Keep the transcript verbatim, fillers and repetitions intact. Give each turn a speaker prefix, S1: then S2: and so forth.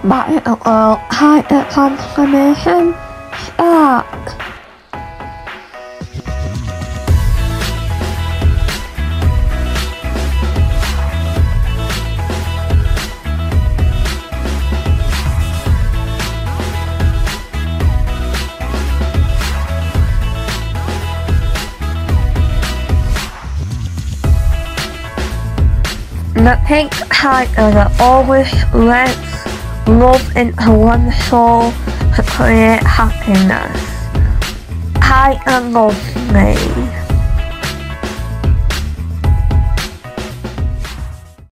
S1: Battle World Hyper Transformation Start. The pink tiger that always lets love into one soul to create happiness. I love me.